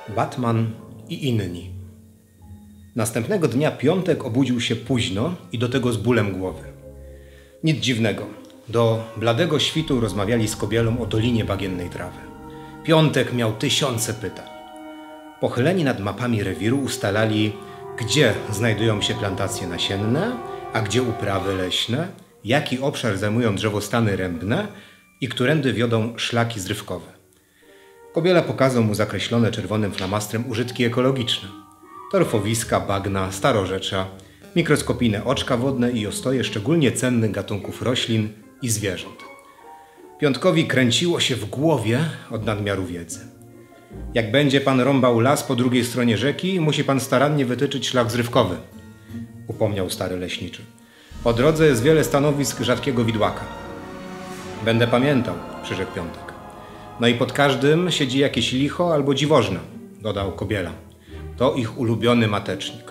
Batman i inni. Następnego dnia piątek obudził się późno i do tego z bólem głowy. Nic dziwnego. Do bladego świtu rozmawiali z Kobielą o Dolinie Bagiennej Trawy. Piątek miał tysiące pytań. Pochyleni nad mapami rewiru ustalali, gdzie znajdują się plantacje nasienne, a gdzie uprawy leśne, jaki obszar zajmują drzewostany rębne i którędy wiodą szlaki zrywkowe. Kobiela pokazał mu zakreślone czerwonym flamastrem użytki ekologiczne. Torfowiska, bagna, starorzecza, mikroskopijne oczka wodne i ostoje szczególnie cennych gatunków roślin i zwierząt. Piątkowi kręciło się w głowie od nadmiaru wiedzy. Jak będzie pan rąbał las po drugiej stronie rzeki, musi pan starannie wytyczyć szlak zrywkowy, upomniał stary leśniczy. Po drodze jest wiele stanowisk rzadkiego widłaka. Będę pamiętał, przyrzekł Piątek. No i pod każdym siedzi jakieś licho albo dziwożna, dodał Kobiela. To ich ulubiony matecznik.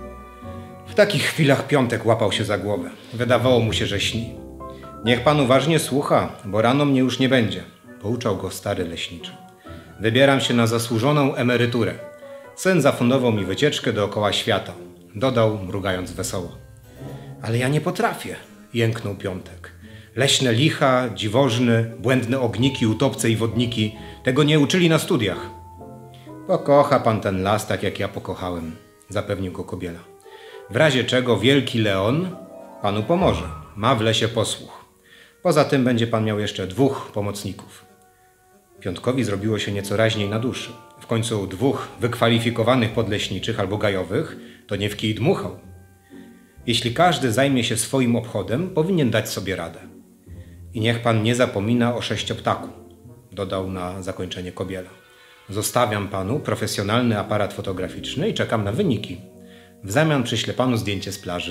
W takich chwilach Piątek łapał się za głowę. Wydawało mu się, że śni. Niech pan uważnie słucha, bo rano mnie już nie będzie, pouczał go stary leśniczy. Wybieram się na zasłużoną emeryturę. Syn zafundował mi wycieczkę dookoła świata, dodał, mrugając wesoło. Ale ja nie potrafię, jęknął Piątek. Leśne licha, dziwożny, błędne ogniki, utopce i wodniki. Tego nie uczyli na studiach. Pokocha pan ten las tak jak ja pokochałem, zapewnił go Kobiela. W razie czego wielki Leon panu pomoże. Ma w lesie posłuch. Poza tym będzie pan miał jeszcze 2 pomocników. Piątkowi zrobiło się nieco raźniej na duszy. W końcu 2 wykwalifikowanych podleśniczych albo gajowych to nie w kij dmuchał. Jeśli każdy zajmie się swoim obchodem, powinien dać sobie radę. I niech pan nie zapomina o sześcioptaku, dodał na zakończenie Kobiela. Zostawiam panu profesjonalny aparat fotograficzny i czekam na wyniki. W zamian przyślę panu zdjęcie z plaży.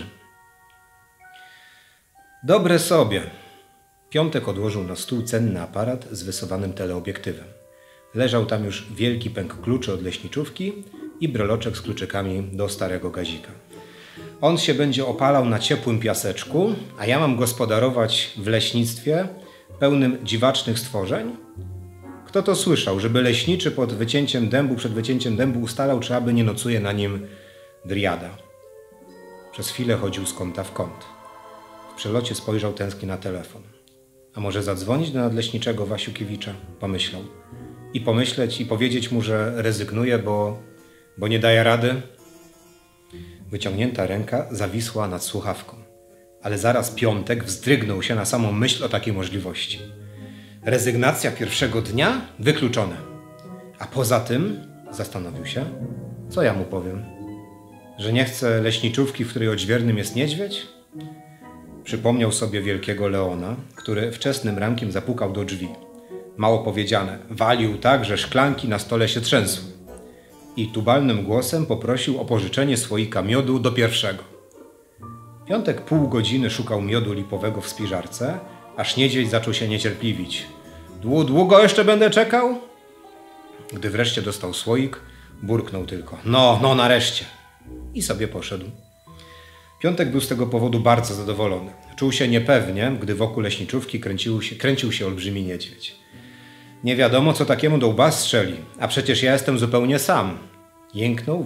Dobre sobie. Piątek odłożył na stół cenny aparat z wysuwanym teleobiektywem. Leżał tam już wielki pęk kluczy od leśniczówki i breloczek z kluczykami do starego gazika. On się będzie opalał na ciepłym piaseczku, a ja mam gospodarować w leśnictwie pełnym dziwacznych stworzeń? Kto to słyszał, żeby leśniczy przed wycięciem dębu ustalał, czy aby nie nocuje na nim driada? Przez chwilę chodził z kąta w kąt. W przelocie spojrzał tęsknie na telefon. A może zadzwonić do nadleśniczego Wasiukiewicza? Pomyślał. I pomyśleć i powiedzieć mu, że rezygnuje, bo nie daje rady? Wyciągnięta ręka zawisła nad słuchawką. Ale zaraz Piątek wzdrygnął się na samą myśl o takiej możliwości. Rezygnacja pierwszego dnia? Wykluczone. A poza tym, zastanowił się, co ja mu powiem? Że nie chce leśniczówki, w której odźwiernym jest niedźwiedź? Przypomniał sobie wielkiego Leona, który wczesnym rankiem zapukał do drzwi. Mało powiedziane, walił tak, że szklanki na stole się trzęsły. I tubalnym głosem poprosił o pożyczenie słoika miodu do pierwszego. Piątek pół godziny szukał miodu lipowego w spiżarce, aż niedźwiedź zaczął się niecierpliwić. Długo jeszcze będę czekał? Gdy wreszcie dostał słoik, burknął tylko. No nareszcie. I sobie poszedł. Piątek był z tego powodu bardzo zadowolony. Czuł się niepewnie, gdy wokół leśniczówki kręcił się olbrzymi niedźwiedź. Nie wiadomo, co takiemu do łba strzeli, a przecież ja jestem zupełnie sam. Jęknął,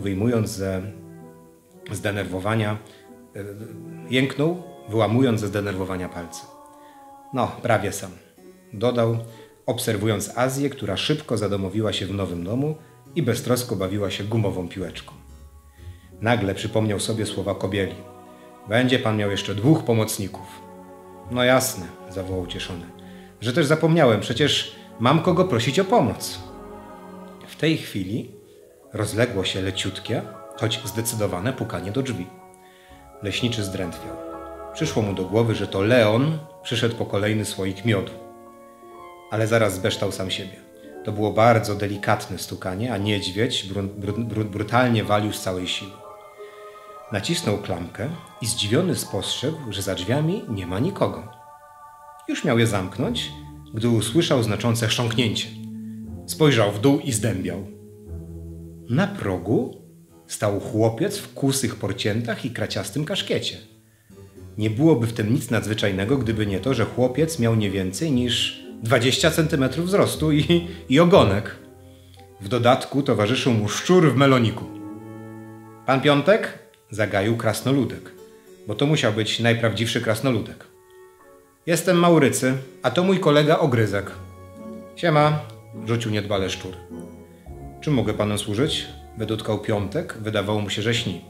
wyłamując ze zdenerwowania palce. No, prawie sam, dodał, obserwując Azję, która szybko zadomowiła się w nowym domu i beztrosko bawiła się gumową piłeczką. Nagle przypomniał sobie słowa Kobieli. Będzie pan miał jeszcze 2 pomocników. No jasne, zawołał ucieszony. Że też zapomniałem, przecież mam kogo prosić o pomoc. W tej chwili rozległo się leciutkie, choć zdecydowane pukanie do drzwi. Leśniczy zdrętwiał. Przyszło mu do głowy, że to Leon przyszedł po kolejny słoik miodu. Ale zaraz zbeształ sam siebie. To było bardzo delikatne stukanie, a niedźwiedź brutalnie walił z całej siły. Nacisnął klamkę i zdziwiony spostrzegł, że za drzwiami nie ma nikogo. Już miał je zamknąć, gdy usłyszał znaczące chrząknięcie. Spojrzał w dół i zdębiał. Na progu stał chłopiec w kusych porciętach i kraciastym kaszkiecie. Nie byłoby w tym nic nadzwyczajnego, gdyby nie to, że chłopiec miał nie więcej niż 20 cm wzrostu i ogonek. W dodatku towarzyszył mu szczur w meloniku. Pan Piątek? Zagaił krasnoludek, bo to musiał być najprawdziwszy krasnoludek. Jestem Maurycy, a to mój kolega Ogryzek. Siema, rzucił niedbale szczur. Czym mogę panom służyć? Wydutkał Piątek, wydawało mu się, że śni.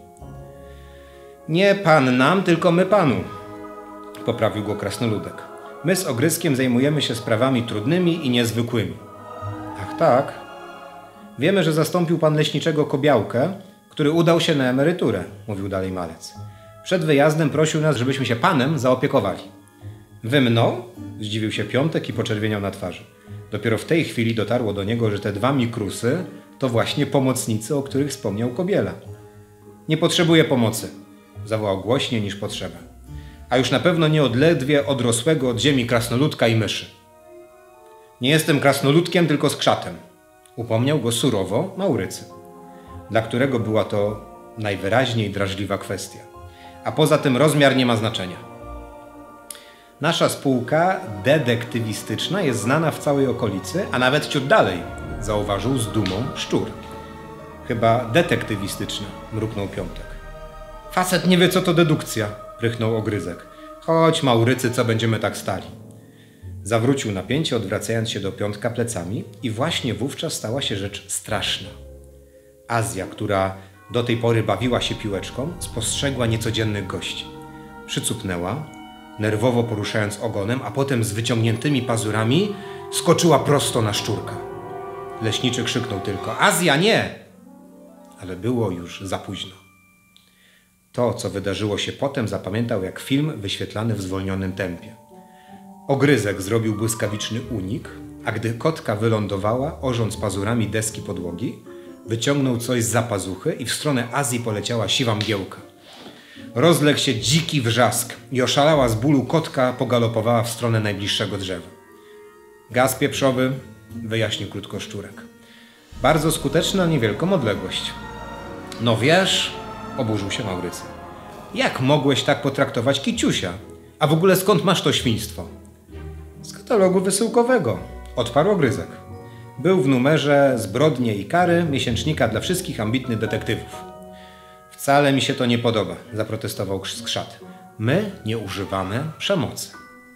Nie pan nam, tylko my panu, poprawił go krasnoludek. My z Ogryzkiem zajmujemy się sprawami trudnymi i niezwykłymi. Ach tak. Wiemy, że zastąpił pan leśniczego Kobiałkę, który udał się na emeryturę, mówił dalej malec. Przed wyjazdem prosił nas, żebyśmy się panem zaopiekowali. Wy mną? Zdziwił się Piątek i poczerwieniał na twarzy. Dopiero w tej chwili dotarło do niego, że te dwa mikrusy to właśnie pomocnicy, o których wspomniał Kobiela. Nie potrzebuję pomocy, zawołał głośniej niż potrzeba. A już na pewno nie odledwie odrosłego od ziemi krasnoludka i myszy. Nie jestem krasnoludkiem, tylko skrzatem, upomniał go surowo Maurycy, dla którego była to najwyraźniej drażliwa kwestia. A poza tym rozmiar nie ma znaczenia. Nasza spółka detektywistyczna jest znana w całej okolicy, a nawet ciut dalej, zauważył z dumą szczur. Chyba detektywistyczna, mruknął Piątek. Facet nie wie, co to dedukcja, prychnął Ogryzek. Chodź, Maurycy, co będziemy tak stali. Zawrócił napięcie, odwracając się do Piątka plecami i właśnie wówczas stała się rzecz straszna. Azja, która do tej pory bawiła się piłeczką, spostrzegła niecodziennych gości. Przycupnęła, nerwowo poruszając ogonem, a potem z wyciągniętymi pazurami skoczyła prosto na szczurka. Leśniczy krzyknął tylko: Azja, nie! Ale było już za późno. To, co wydarzyło się potem, zapamiętał jak film wyświetlany w zwolnionym tempie. Ogryzek zrobił błyskawiczny unik, a gdy kotka wylądowała, orząc pazurami deski podłogi, wyciągnął coś zza pazuchy i w stronę Azji poleciała siwa mgiełka. Rozległ się dziki wrzask i oszalała z bólu kotka pogalopowała w stronę najbliższego drzewa. Gaz pieprzowy, wyjaśnił krótko szczurek. Bardzo skuteczny na niewielką odległość. No wiesz, oburzył się Maurycy. Jak mogłeś tak potraktować kiciusia? A w ogóle skąd masz to świństwo? Z katalogu wysyłkowego, odparł Ogryzek. Był w numerze Zbrodnie i kary miesięcznika dla wszystkich ambitnych detektywów. Wcale mi się to nie podoba, zaprotestował skrzat. My nie używamy przemocy.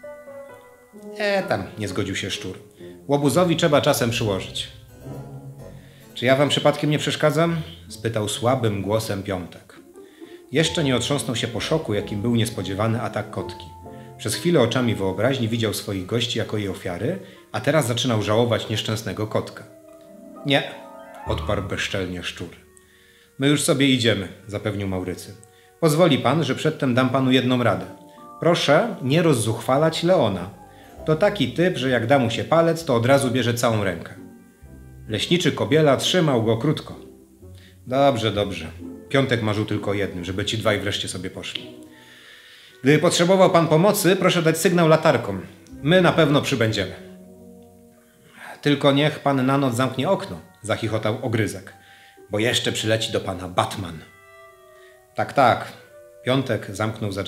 Tam, nie zgodził się szczur. Łobuzowi trzeba czasem przyłożyć. Czy ja wam przypadkiem nie przeszkadzam? Spytał słabym głosem Piątek. Jeszcze nie otrząsnął się po szoku, jakim był niespodziewany atak kotki. Przez chwilę oczami wyobraźni widział swoich gości jako jej ofiary, a teraz zaczynał żałować nieszczęsnego kotka. Nie, odparł bezczelnie szczur. My już sobie idziemy, zapewnił Maurycy. Pozwoli pan, że przedtem dam panu jedną radę. Proszę nie rozzuchwalać Leona. To taki typ, że jak da mu się palec, to od razu bierze całą rękę. Leśniczy Kobiela trzymał go krótko. Dobrze, dobrze. Piątek marzył tylko jednym, żeby ci dwaj wreszcie sobie poszli. Gdy potrzebował pan pomocy, proszę dać sygnał latarką. My na pewno przybędziemy. Tylko niech pan na noc zamknie okno, zachichotał Ogryzek, bo jeszcze przyleci do pana Batman. Tak, tak. Piątek zamknął za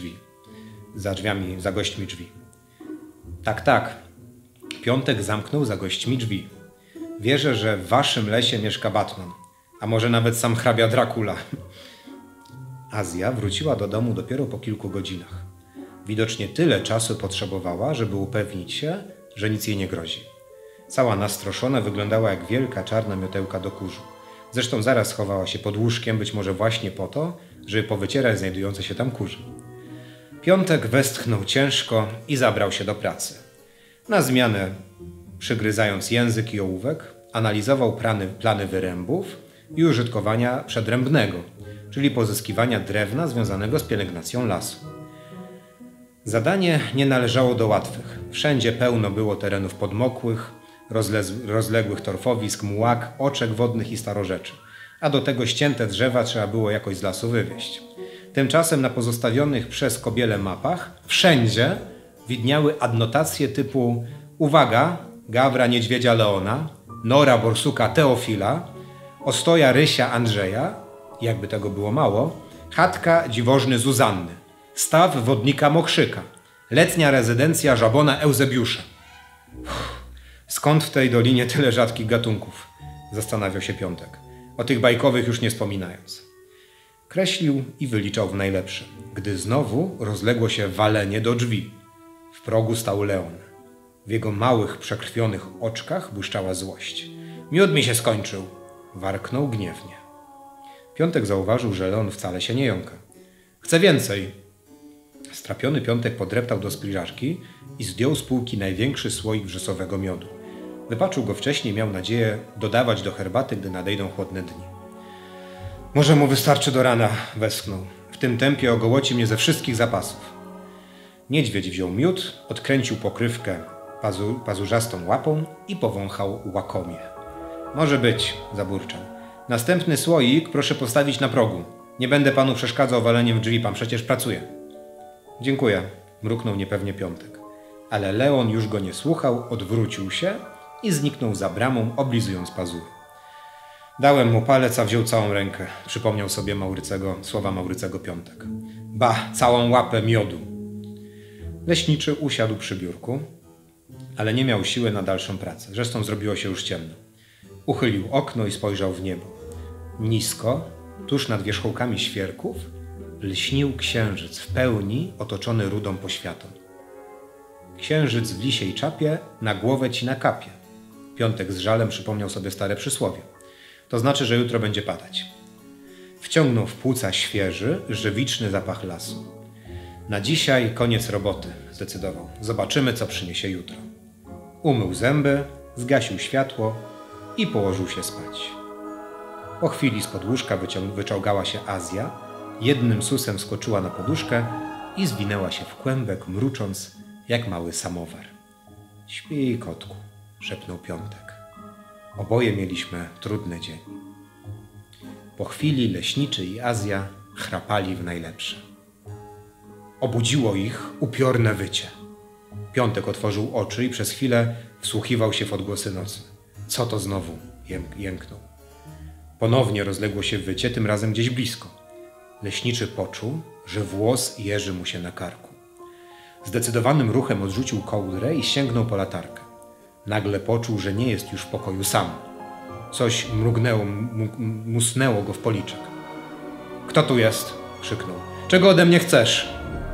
gośćmi drzwi. Tak, tak. Piątek zamknął za gośćmi drzwi. Wierzę, że w waszym lesie mieszka Batman, a może nawet sam hrabia Dracula. Azja wróciła do domu dopiero po kilku godzinach. Widocznie tyle czasu potrzebowała, żeby upewnić się, że nic jej nie grozi. Cała nastroszona wyglądała jak wielka czarna miotełka do kurzu. Zresztą zaraz schowała się pod łóżkiem, być może właśnie po to, żeby powycierać znajdujące się tam kurze. Piątek westchnął ciężko i zabrał się do pracy. Na zmianę, przygryzając język i ołówek, analizował plany wyrębów i użytkowania przedrębnego, czyli pozyskiwania drewna związanego z pielęgnacją lasu. Zadanie nie należało do łatwych. Wszędzie pełno było terenów podmokłych, rozległych torfowisk, mułak, oczek wodnych i starorzeczy, a do tego ścięte drzewa trzeba było jakoś z lasu wywieźć. Tymczasem na pozostawionych przez Kobielę mapach wszędzie widniały adnotacje typu: uwaga, gawra niedźwiedzia Leona, nora borsuka Teofila, ostoja rysia Andrzeja, jakby tego było mało, chatka dziwożny Zuzanny, staw wodnika Mokrzyka, letnia rezydencja żabona Eusebiusza. Skąd w tej dolinie tyle rzadkich gatunków? Zastanawiał się Piątek, o tych bajkowych już nie wspominając. Kreślił i wyliczał w najlepsze, gdy znowu rozległo się walenie do drzwi. W progu stał Leon. W jego małych, przekrwionych oczkach błyszczała złość. Miód mi się skończył! Warknął gniewnie. Piątek zauważył, że Leon wcale się nie jąka. Chce więcej! Strapiony Piątek podreptał do spiżarki i zdjął z półki największy słoik wrzosowego miodu. Wypaczył go wcześniej, miał nadzieję dodawać do herbaty, gdy nadejdą chłodne dni. Może mu wystarczy do rana, westchnął. W tym tempie ogołoci mnie ze wszystkich zapasów. Niedźwiedź wziął miód, odkręcił pokrywkę pazurzastą łapą i powąchał łakomie. Może być, zaburczał. Następny słoik proszę postawić na progu. Nie będę panu przeszkadzał waleniem w drzwi, pan przecież pracuje. Dziękuję, mruknął niepewnie Piątek. Ale Leon już go nie słuchał, odwrócił się i zniknął za bramą, oblizując pazury. Dałem mu palec, a wziął całą rękę, przypomniał sobie słowa Maurycego Piątek. Ba, całą łapę miodu. Leśniczy usiadł przy biurku, ale nie miał siły na dalszą pracę. Zresztą zrobiło się już ciemno. Uchylił okno i spojrzał w niebo. Nisko, tuż nad wierzchołkami świerków, lśnił księżyc w pełni otoczony rudą poświatą. Księżyc w lisiej czapie na głowę ci nakapie. Piątek z żalem przypomniał sobie stare przysłowie. To znaczy, że jutro będzie padać. Wciągnął w płuca świeży, żywiczny zapach lasu. Na dzisiaj koniec roboty, zdecydował. Zobaczymy, co przyniesie jutro. Umył zęby, zgasił światło i położył się spać. Po chwili spod łóżka wyczołgała się Azja, jednym susem skoczyła na poduszkę i zwinęła się w kłębek, mrucząc jak mały samowar. Śpij, kotku, szepnął Piątek. Oboje mieliśmy trudny dzień. Po chwili Leśniczy i Azja chrapali w najlepsze. Obudziło ich upiorne wycie. Piątek otworzył oczy i przez chwilę wsłuchiwał się w odgłosy nocne. Co to znowu? Jęknął. Ponownie rozległo się wycie, tym razem gdzieś blisko. Leśniczy poczuł, że włos jeży mu się na karku. Zdecydowanym ruchem odrzucił kołdrę i sięgnął po latarkę. Nagle poczuł, że nie jest już w pokoju sam. Coś musnęło go w policzek. Kto tu jest? Krzyknął. Czego ode mnie chcesz?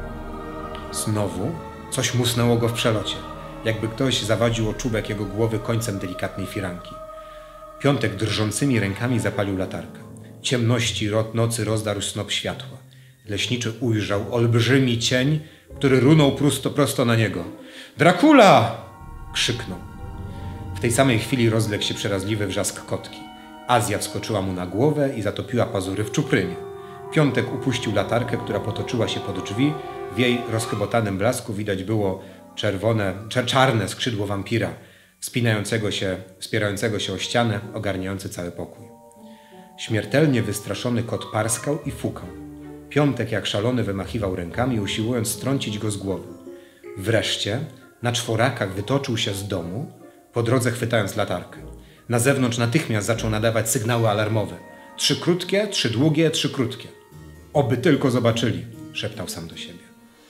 Znowu coś musnęło go w przelocie, jakby ktoś zawadził o czubek jego głowy końcem delikatnej firanki. Piątek drżącymi rękami zapalił latarkę. Ciemności nocy rozdarł snop światła. Leśniczy ujrzał olbrzymi cień, który runął prosto na niego. Dracula! Krzyknął. W tej samej chwili rozległ się przeraźliwy wrzask kotki. Azja wskoczyła mu na głowę i zatopiła pazury w czuprynie. Piątek upuścił latarkę, która potoczyła się pod drzwi. W jej rozchybotanym blasku widać było czarne skrzydło wampira, wspierającego się o ścianę, ogarniający cały pokój. Śmiertelnie wystraszony kot parskał i fukał. Piątek jak szalony wymachiwał rękami, usiłując strącić go z głowy. Wreszcie na czworakach wytoczył się z domu, po drodze chwytając latarkę. Na zewnątrz natychmiast zaczął nadawać sygnały alarmowe. 3 krótkie, 3 długie, 3 krótkie. Oby tylko zobaczyli, szeptał sam do siebie.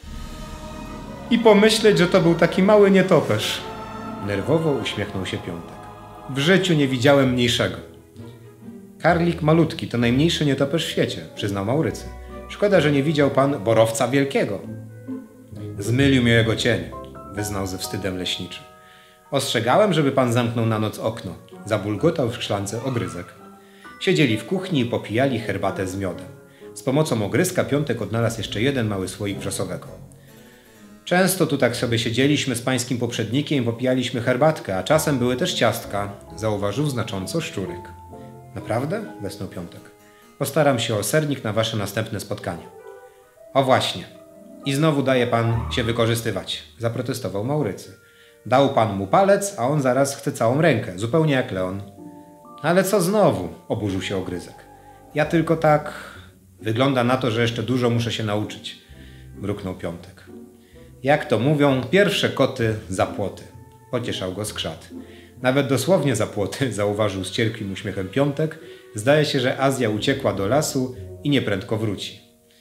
I pomyśleć, że to był taki mały nietoperz. Nerwowo uśmiechnął się Piątek. W życiu nie widziałem mniejszego. Karlik malutki to najmniejszy nietoperz w świecie, przyznał Maurycy. Szkoda, że nie widział pan borowca wielkiego. Zmylił mnie jego cień, wyznał ze wstydem Leśniczy. Ostrzegałem, żeby pan zamknął na noc okno. Zabulgotał w szklance ogryzek. Siedzieli w kuchni i popijali herbatę z miodem. Z pomocą ogryzka Piątek odnalazł jeszcze jeden mały słoik wrzosowego. Często tu tak sobie siedzieliśmy z pańskim poprzednikiem i popijaliśmy herbatkę, a czasem były też ciastka, zauważył znacząco Szczurek. Naprawdę? Westchnął Piątek. Postaram się o sernik na wasze następne spotkanie. O właśnie. I znowu daje pan się wykorzystywać, zaprotestował Maurycy. Dał pan mu palec, a on zaraz chce całą rękę, zupełnie jak Leon. Ale co znowu? Oburzył się ogryzek. Ja tylko tak... Wygląda na to, że jeszcze dużo muszę się nauczyć, mruknął Piątek. Jak to mówią, pierwsze koty za płoty. Pocieszał go skrzat. Nawet dosłownie za płoty, zauważył z cierpkim uśmiechem Piątek. Zdaje się, że Azja uciekła do lasu i nieprędko wróci.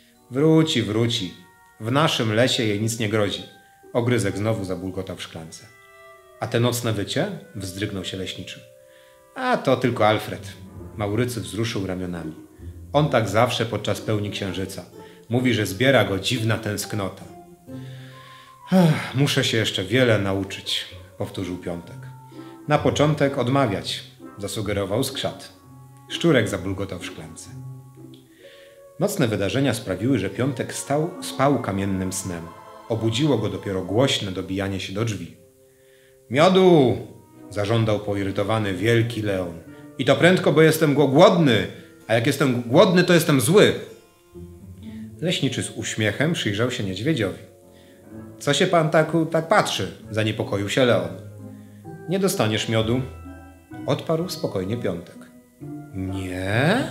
Wróci. W naszym lesie jej nic nie grozi. Ogryzek znowu zabulgotał w szklance. A te nocne wycie? Wzdrygnął się Leśniczy. A to tylko Alfred. Maurycy wzruszył ramionami. On tak zawsze podczas pełni księżyca. Mówi, że zbiera go dziwna tęsknota. Muszę się jeszcze wiele nauczyć, powtórzył Piątek. Na początek odmawiać, zasugerował Skrzat. Szczurek zabulgotał w szklance. Nocne wydarzenia sprawiły, że Piątek spał kamiennym snem. Obudziło go dopiero głośne dobijanie się do drzwi. Miodu! Zażądał poirytowany wielki Leon. I to prędko, bo jestem głodny, a jak jestem głodny, to jestem zły. Leśniczy z uśmiechem przyjrzał się niedźwiedziowi. Co się pan tak patrzy? Zaniepokoił się Leon. Nie dostaniesz miodu, odparł spokojnie Piątek. Nie?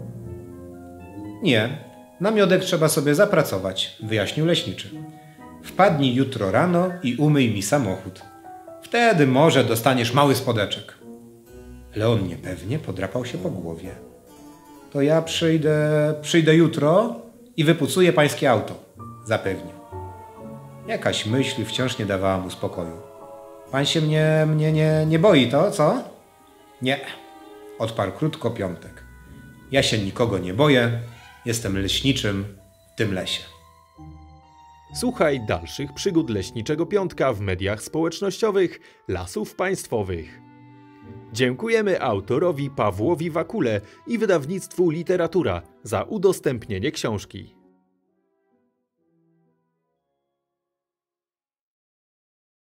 Nie, na miodek trzeba sobie zapracować, wyjaśnił leśniczy. Wpadnij jutro rano i umyj mi samochód. Wtedy może dostaniesz mały spodeczek. Leon niepewnie podrapał się po głowie. To ja przyjdę jutro i wypucuję pańskie auto, zapewnił. Jakaś myśl wciąż nie dawała mu spokoju. Pan się mnie nie boi, to co? Nie, odparł krótko Piątek. Ja się nikogo nie boję, jestem leśniczym w tym lesie. Słuchaj dalszych przygód Leśniczego Piątka w mediach społecznościowych Lasów Państwowych. Dziękujemy autorowi Pawłowi Wakule i wydawnictwu Literatura za udostępnienie książki.